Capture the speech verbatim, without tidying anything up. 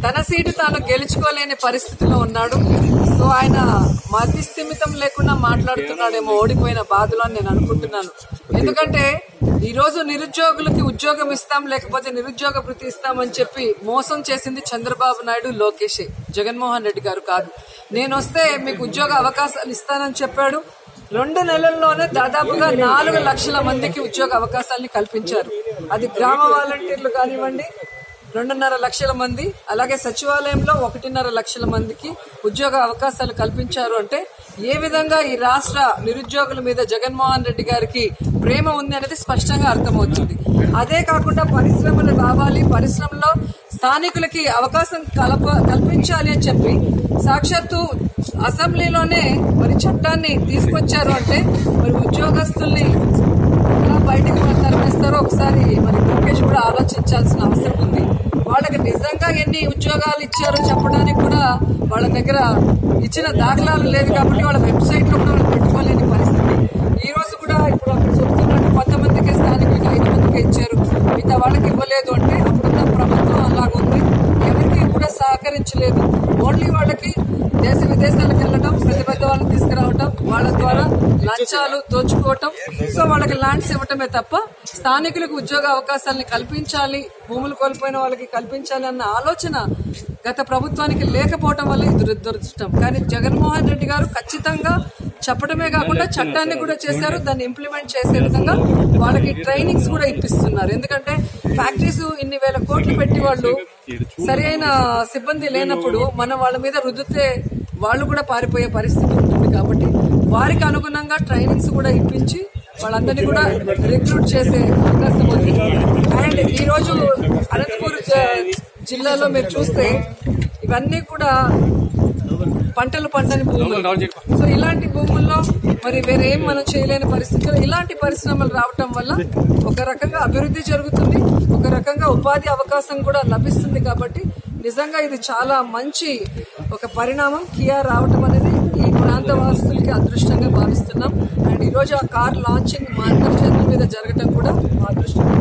తన సీటు తాను గెలుచుకోలేని పరిస్థితిలో ఉన్నాడు. సో ఆయన మతిస్థిమితం లేకుండా మాట్లాడుతున్నాడేమో ఓడిపోయిన బాధలో అని నేను అనుకుంటున్నాను. ఎందుకంటే ఈ రోజు నిరుద్యోగులకి ఉద్యోగం ఇస్తాం, లేకపోతే నిరుద్యోగ భృతి ఇస్తామని చెప్పి మోసం చేసింది చంద్రబాబు నాయుడు, లోకేషే, జగన్మోహన్ రెడ్డి గారు కాదు. నేను వస్తే మీకు ఉద్యోగ అవకాశాలు ఇస్తానని చెప్పాడు. రెండు నెలల్లోనే దాదాపుగా నాలుగు లక్షల మందికి ఉద్యోగ అవకాశాలని కల్పించారు. అది గ్రామ వాలంటీర్లు కానివ్వండి, రెండున్నర లక్షల మంది, అలాగే సచివాలయంలో ఒకటిన్నర లక్షల మందికి ఉద్యోగ అవకాశాలు కల్పించారు. అంటే ఏ విధంగా ఈ రాష్ట్ర నిరుద్యోగుల మీద జగన్మోహన్ రెడ్డి గారికి ప్రేమ ఉంది అనేది స్పష్టంగా అర్థమవుతుంది. అదే కాకుండా పరిశ్రమలు రావాలి, పరిశ్రమలో స్థానికులకి అవకాశం కల్ప కల్పించాలి అని చెప్పి సాక్షాత్తు అసెంబ్లీలోనే మరి చట్టాన్ని తీసుకొచ్చారు. అంటే మరి ఉద్యోగస్తుల్ని ఎలా బయటకు తరలిస్తారో ఒకసారి మరి లోకేష్ కూడా ఆలోచించాల్సిన అవసరం ఉంది. వాళ్ళకి నిజంగా ఎన్ని ఉద్యోగాలు ఇచ్చారో చెప్పడానికి కూడా వాళ్ళ దగ్గర ఇచ్చిన దాఖలాలు లేదు కాబట్టి వాళ్ళ వెబ్సైట్ లో కూడా పెట్టుకోలేని పరిస్థితి. ఈ రోజు కూడా ఇప్పుడు అక్కడ చెప్తున్నట్టు కొంతమందికి స్థానికులకి ఐదు మందికి ఇచ్చారు, మిగతా వాళ్ళకి ఇవ్వలేదు. అంటే అప్పుడున్న ప్రభుత్వం అలాగుంది, ఎవరికి కూడా సహకరించలేదు. ఓన్లీ వాళ్ళకి దేశ విదేశాలకు వెళ్ళడం, పెద్ద పెద్ద వాళ్ళని తీసుకురావటం, వాళ్ళ ద్వారా లంచాలు దోచుకోవటం, సో వాళ్ళకి ల్యాండ్స్ ఇవ్వటమే తప్ప స్థానికులకు ఉద్యోగ అవకాశాలను కల్పించాలి, భూములు కోల్పోయిన వాళ్ళకి కల్పించాలి అన్న ఆలోచన గత ప్రభుత్వానికి లేకపోవడం వల్ల ఇది దురదృష్టం. కానీ జగన్మోహన్ రెడ్డి గారు ఖచ్చితంగా చెప్పడమే కాకుండా చట్టాన్ని కూడా చేశారు. దాన్ని ఇంప్లిమెంట్ చేసే విధంగా వాళ్ళకి ట్రైనింగ్స్ కూడా ఇప్పిస్తున్నారు. ఎందుకంటే ఫ్యాక్టరీస్ ఇన్ని వేల కోట్లు పెట్టి వాళ్ళు సరైన సిబ్బంది లేనప్పుడు మనం వాళ్ళ మీద రుద్దితే వాళ్ళు కూడా పారిపోయే పరిస్థితి ఉంటుంది. కాబట్టి వారికి అనుగుణంగా ట్రైనింగ్స్ కూడా ఇప్పించి వాళ్ళందరినీ కూడా రిక్రూట్ చేసే అవకాశం ఉంది. అండ్ ఈ రోజు అనంతపూర్ జిల్లాలో మీరు చూస్తే ఇవన్నీ కూడా పంటలు పంటని భూములు. సో ఇలాంటి భూముల్లో మరి వేరేం మనం చేయలేని పరిస్థితుల్లో ఇలాంటి పరిశ్రమలు రావటం వల్ల ఒక రకంగా అభివృద్ధి జరుగుతుంది, ఒక రకంగా ఉపాధి అవకాశం కూడా లభిస్తుంది. కాబట్టి నిజంగా ఇది చాలా మంచి ఒక పరిణామం కియా రావటం అనేది ఈ ప్రాంత వాసులకి అదృష్టంగా భావిస్తున్నాం. అండ్ ఈ రోజు ఆ కార్ లాంచింగ్ మా అందరి చేతుల మీద జరగటం కూడా మా అదృష్టం.